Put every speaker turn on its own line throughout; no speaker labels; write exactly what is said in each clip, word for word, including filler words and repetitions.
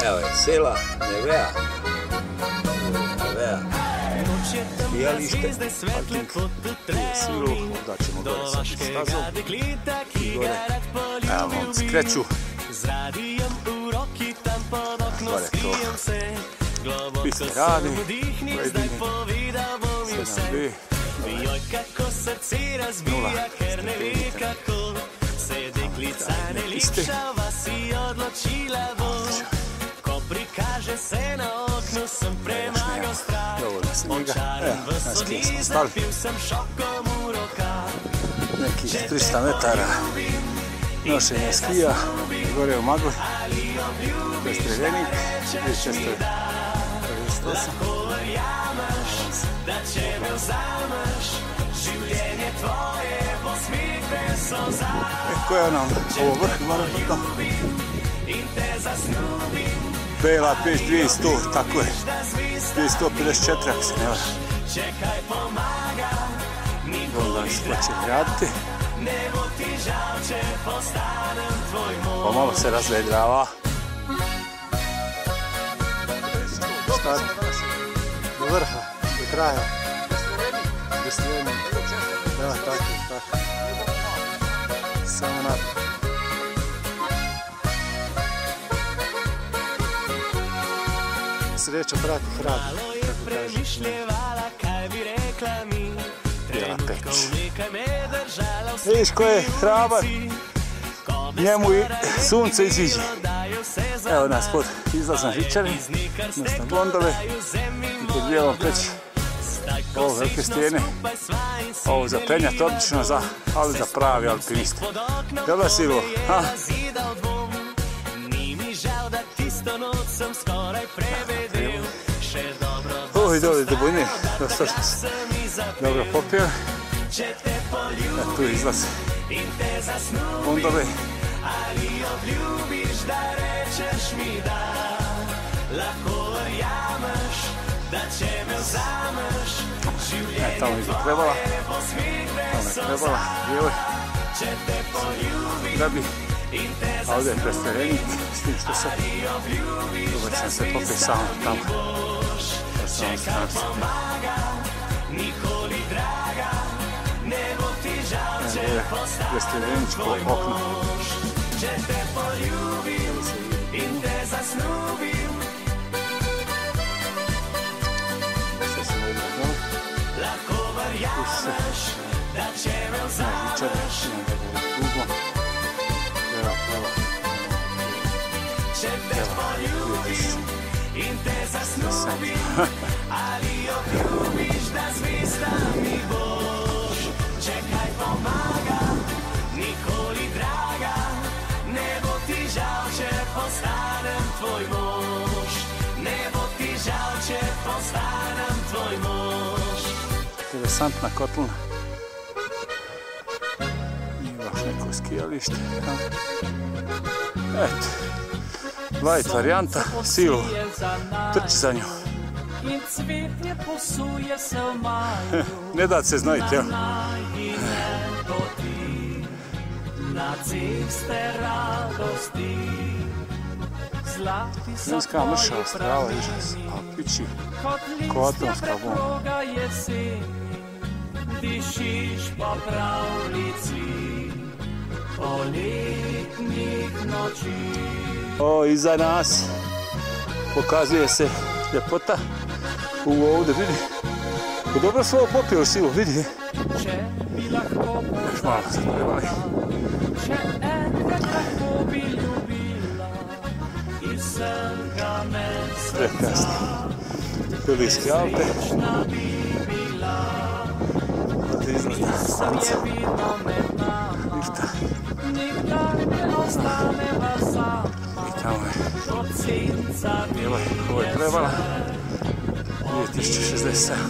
Evo je sela Nevea. Nevea. Skijalište. Parking. Tu je silu. Onda ćemo gore sa stazom. I gore. Evo momci kreću. Gore to. Piste radi. Pojedine. sedam B. Nula. Stepenika. Piste. Dovoljno snijega. Evo, na skije smo stali. Nekih tristo metara nošenja skija. Gore u magli. Prestreljenik. šesto pedeset osam. E, koja nam ovo vrh marotno? Bela peć dvjesto, tako je. dvjesto pedeset četiri, ako se ne varam. Onda se hoće graditi. Pomalo se razvedrava. Start do vrha, do kraja. Prestreljenik. Da, tako, tako. Samo naprijed. Sreća prati hrab. Bijela peć. Vidiš ko je hrabar, njemu i sunce iziđe. Evo nas pod izlazom žičari, odnosno gondole i pod bijelom peći. Ovo velike stijene, ovo za penjat odlično, za, ali za pravi alpiniste. Jel da Silvo? Ha? Oj, dole do bujne, dosta smo se dobro popijeli. E, tu izlaz gondole. E, tamo je trebala, tamo je trebala, lijevoj, da bi, a ovdje je prestreljenik, s tim što se, dobro sam se popio samo tamo, na samom stranci. Evo je prestrjeljeničko okno. Interesantna kotlina. Nije baš neko skijalište. Eto, light varijanta, Silvo trči za njom. Ne da se znojiti, evo. Ženska mršava strava ižas, a pići ko atomska bomba. Dišiš po pravlici poletnih noći. O, iza nas pokazuje se ljepota. U ovdje, vidi. Dobro su ovo popio, Silvo, vidi. Još malo se trebali. Prekrasno. Pilijske Alpe. Ovdje izgleda stanca. Lifta. I tamo je bijela. Ovo je trebala. dvije tisuće šezdeset sedam.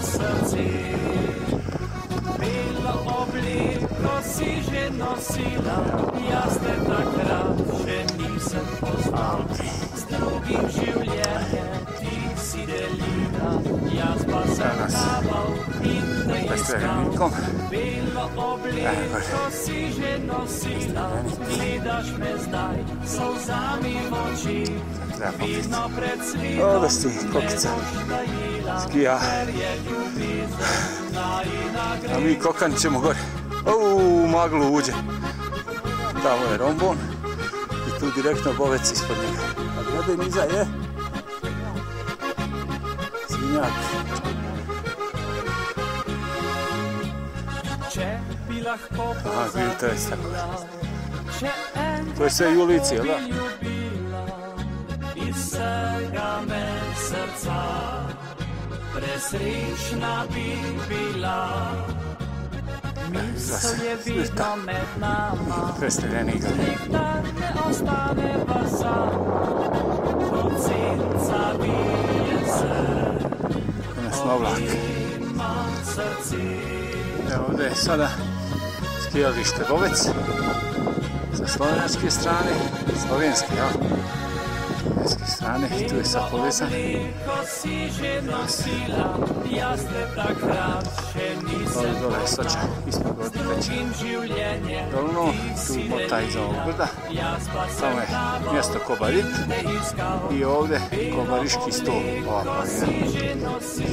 Danas prestrelenikom. Evo gore. Prestrelenik. treba pokriti. Ovdje sti kokica skija. A mi kokanit ćemo gore. U maglu uđe. Tamo je rombon. I tu direktno bovec ispod njega. A gledaj niza je. Svinjak. Aha, vidite je tako. To je sve i u ulici, jel da?
Presrečna bi bila, misel je vidno med nama, nikdar ne ostane sam, od senca bije se, obima srce.
Evo ovdje je sada skijalište Bovec, sa slovenske strane, slovenske, ja. Slovenske strane, tu je sad povezan. Ovdje dole je Soča, ispod Gordikaća. Dolno, tu mota iza ovog brda. Tamo je mjesto Kobarit i ovdje Kobariški stol, ova planina.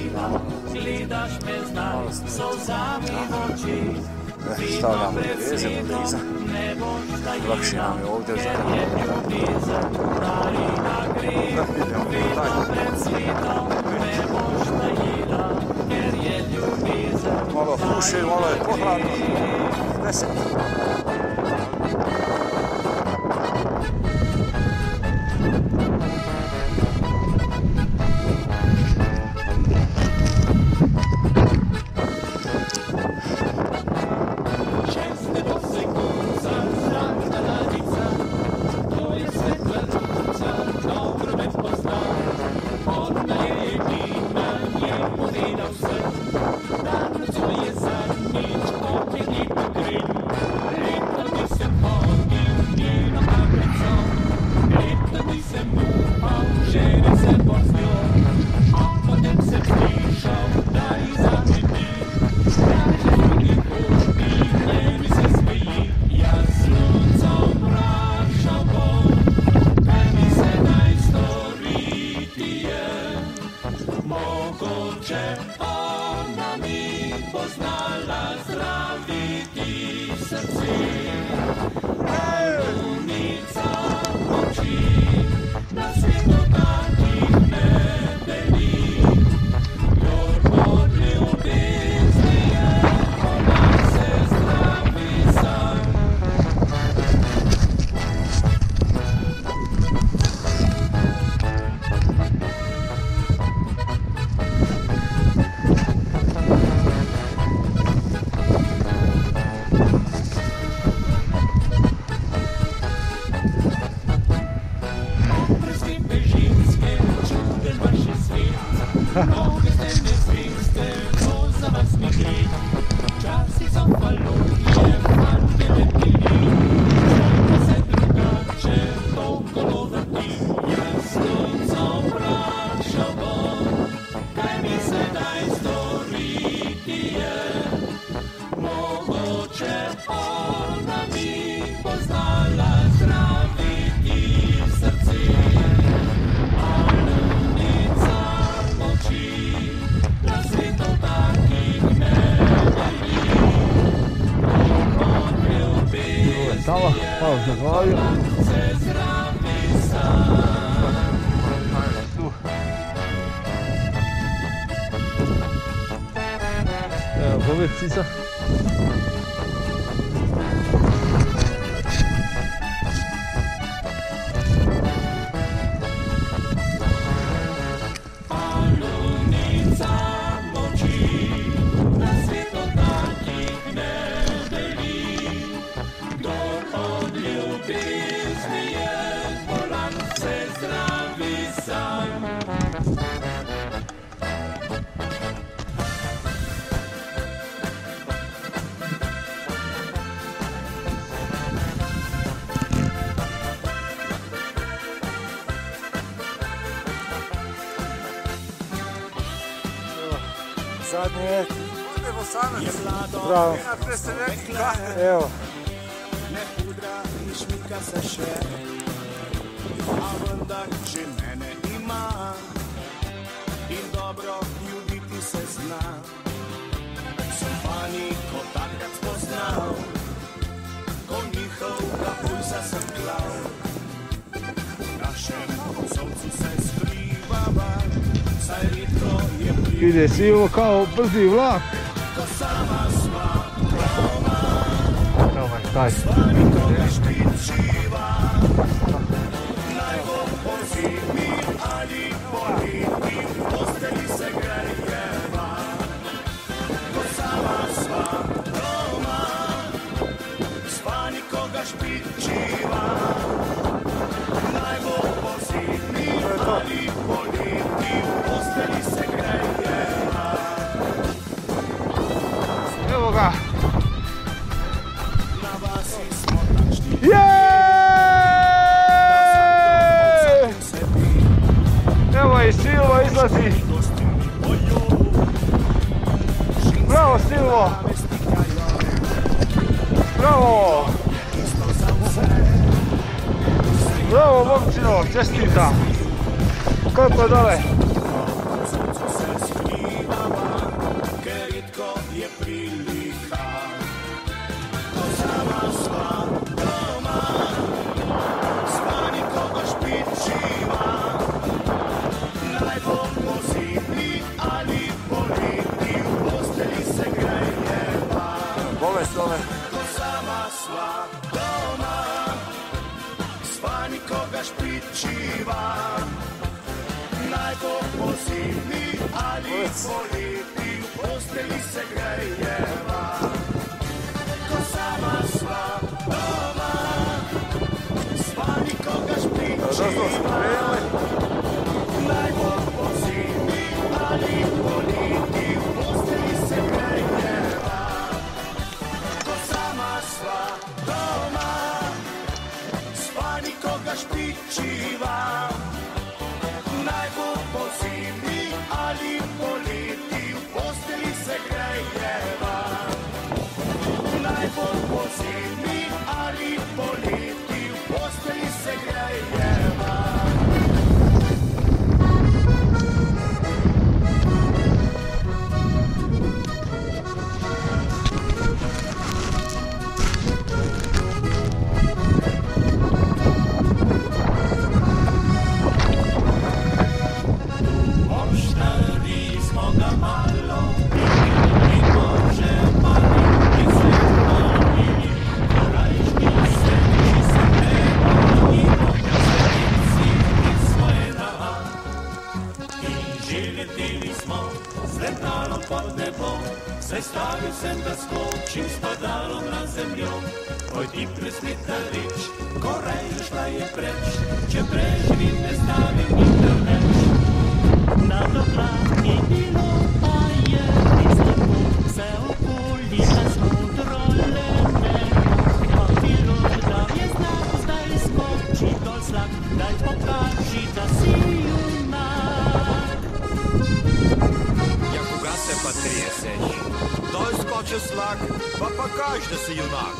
Malo snimati. Stavljamo veze ovdje iza. Lakše nam je ovdje za malo puše, malo je pohladno. Deset.
Tamo, malo zaglavio. Evo, Bovecica.
Zadnji je. Bravo. Evo.
a vendar že mene ima in dobro ljubiti se zna. Sem fani, ko takrat spoznal, ko njihovega pulsa sem glav. V našem soncu se skrivava, saj redko je prijetno.
Ide sivo kao brzi vlak.
Ko sama sva doma,
Taj.
s vami koga špičiva, naj bo po zimi ali poleti, v postelji se grejeva. Ko sama sva doma, s vami koga špičiva, naj bo po zimi ali poleti, v postelji se grejeva.
Evo ga.
Jeeeej!
Evo i Silvo izlazi. Bravo Silvo! Bravo! Bravo momčino, čestitam! Kako je dole?
Bolest dole.
Ko sama sva doma, s vami koga špičiva, naj bo po zimi ali poleti, v postelji se grejeva. Ko sama sva doma, s vami koga špičiva, naj bo po zimi ali poleti, v postelji se grejeva. Ko sama sva doma, s vami koga špičiva, naj bo po zimi ali poleti, v postelji se grejeva. Naj bo po zimi ali poleti, v postelji se grejeva.
Stavil sem, da skočim s padalom na zemljo. Oj ti presneta reč, ko rajša šla je preč, če preživim ne stavim nikdar več. Na doplatni bilo pa je res lepo, vse okoli nas modro lenemo. Pa bilo, da je znak, zdaj skoči dol slak, daj pokaži, da si junak.
Ja, koga se pa treseš? Dol skoči slak, pa pa kaž, da si junak.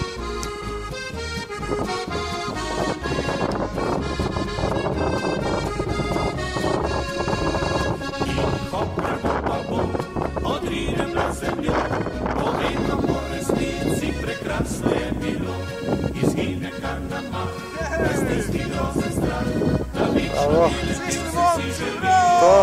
In hop, pa bom, odrinem na zemljo, povedno po resnici prekrasno je bilo. Izgine kar nama, da stiski grozen strah, da večno mileti si želi.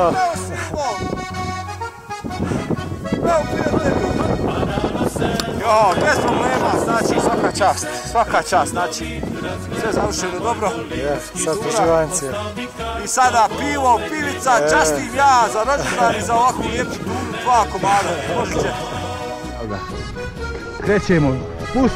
Jo, bez problema, znači svaka čast, svaka čast, znači sve završeno dobro.
Sad poživanci.
I sada pivo, pivica, častim ja za rođendan i za ovakvu lijepu turu, dva komada, možete.
Krećemo, pust!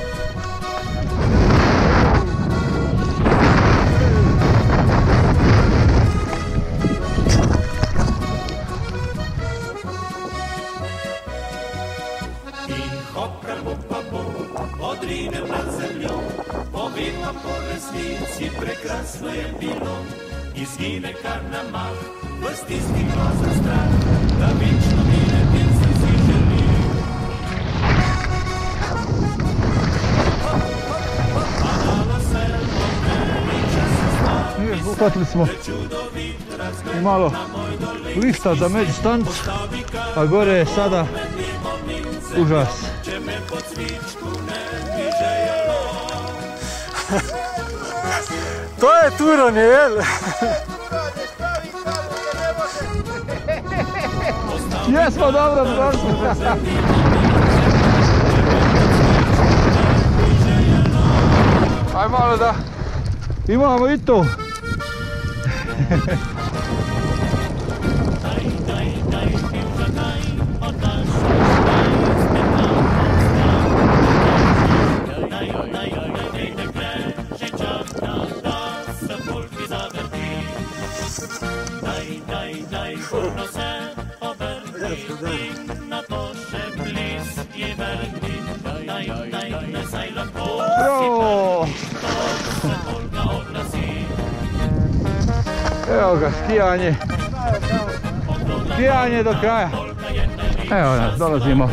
Odrinem nad zemljom, povedno po resnici prekrasno je bilo. Izgine kar na mah, v stiski grozen strah, da večno mileti si želi. Padalo se po meni, če se stvar
uhvatili smo i malo lifta za međustanicu, a gore je sada užas.
To je turonje, jel?
Jesmo dobro prošli. Aj malo da imamo i to. Bravo! Evo ga, skijanje. Skijanje do kraja. Evo nas, dolazimo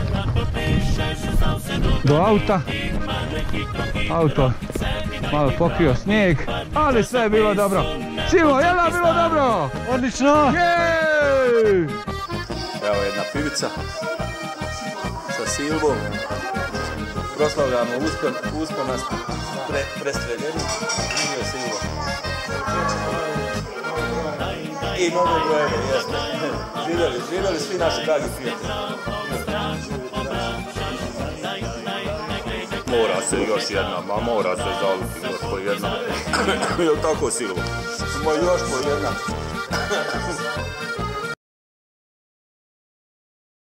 do auta. Auto malo pokrio snijeg, ali sve je bilo dobro. Simo, jel da bilo dobro?
Odlično!
Jej!
Evo jedna pivica sa Silvom. Proslavljamo uspon, uspon nas pre, prestreljeni. Nije Silvo. I mnogo brojeve, jesmo. Živjeli, živjeli svi naši dragi prijatelji. Mora se još jedna, ma mora se zaliti još po jedna. Jel tako, Silvo? Smo još po jedna.